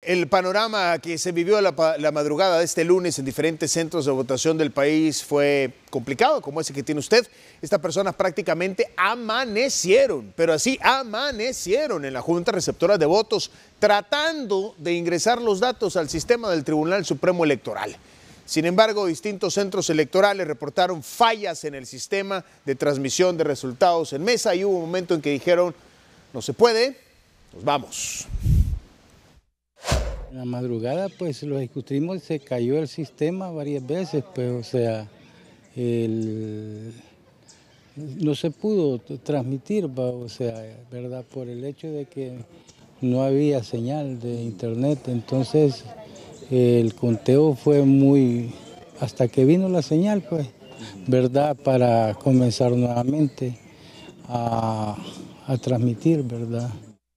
El panorama que se vivió la madrugada de este lunes en diferentes centros de votación del país fue complicado, como ese que tiene usted. Estas personas prácticamente amanecieron, pero así amanecieron en la Junta Receptora de Votos, tratando de ingresar los datos al sistema del Tribunal Supremo Electoral. Sin embargo, distintos centros electorales reportaron fallas en el sistema de transmisión de resultados en mesa y hubo un momento en que dijeron, no se puede, nos vamos. En la madrugada, pues lo discutimos, se cayó el sistema varias veces, pues, o sea, no se pudo transmitir, o sea, ¿verdad? Por el hecho de que no había señal de internet, entonces el conteo fue hasta que vino la señal, pues, ¿verdad? Para comenzar nuevamente a transmitir, ¿verdad?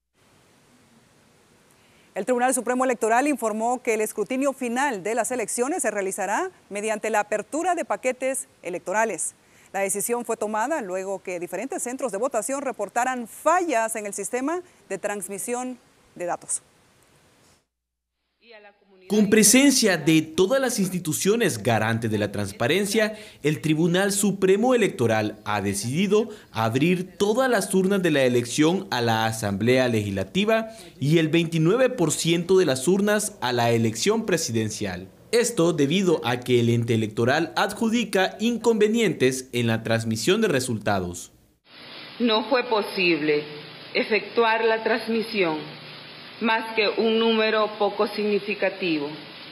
El Tribunal Supremo Electoral informó que el escrutinio final de las elecciones se realizará mediante la apertura de paquetes electorales. La decisión fue tomada luego que diferentes centros de votación reportaran fallas en el sistema de transmisión de datos. Con presencia de todas las instituciones garantes de la transparencia, el Tribunal Supremo Electoral ha decidido abrir todas las urnas de la elección a la Asamblea Legislativa y el 29% de las urnas a la elección presidencial. Esto debido a que el ente electoral adjudica inconvenientes en la transmisión de resultados. No fue posible efectuar la transmisión más que un número poco significativo.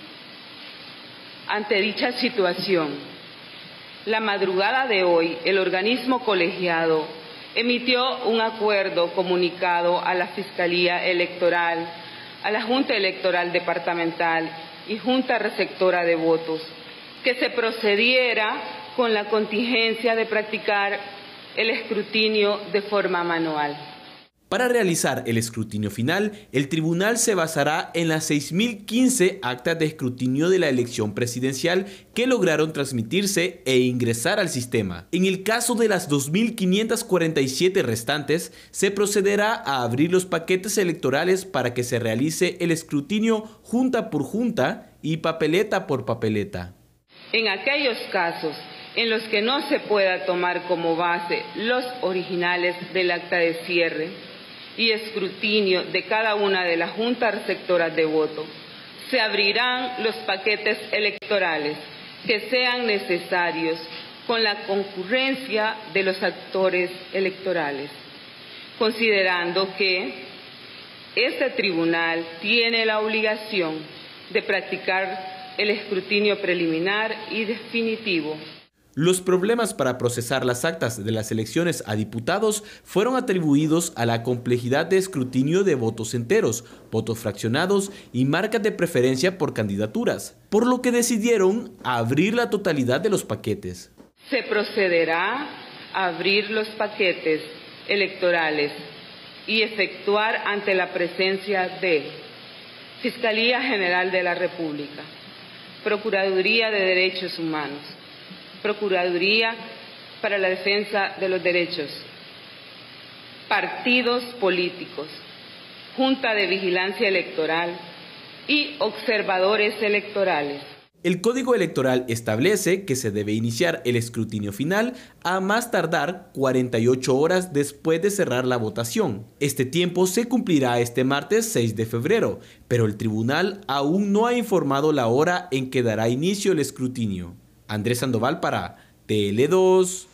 Ante dicha situación, la madrugada de hoy, el organismo colegiado emitió un acuerdo comunicado a la Fiscalía Electoral, a la Junta Electoral Departamental y Junta Receptora de Votos, que se procediera con la contingencia de practicar el escrutinio de forma manual. Para realizar el escrutinio final, el tribunal se basará en las 6.015 actas de escrutinio de la elección presidencial que lograron transmitirse e ingresar al sistema. En el caso de las 2.547 restantes, se procederá a abrir los paquetes electorales para que se realice el escrutinio junta por junta y papeleta por papeleta. En aquellos casos en los que no se pueda tomar como base los originales del acta de cierre y escrutinio de cada una de las juntas receptoras de voto, se abrirán los paquetes electorales que sean necesarios con la concurrencia de los actores electorales, considerando que este tribunal tiene la obligación de practicar el escrutinio preliminar y definitivo. Los problemas para procesar las actas de las elecciones a diputados fueron atribuidos a la complejidad de escrutinio de votos enteros, votos fraccionados y marcas de preferencia por candidaturas, por lo que decidieron abrir la totalidad de los paquetes. Se procederá a abrir los paquetes electorales y efectuar ante la presencia de Fiscalía General de la República, Procuraduría de Derechos Humanos, Procuraduría para la Defensa de los Derechos, partidos políticos, Junta de Vigilancia Electoral y observadores electorales. El Código Electoral establece que se debe iniciar el escrutinio final a más tardar 48 horas después de cerrar la votación. Este tiempo se cumplirá este martes 6 de febrero, pero el tribunal aún no ha informado la hora en que dará inicio el escrutinio. Andrés Sandoval para Tele2.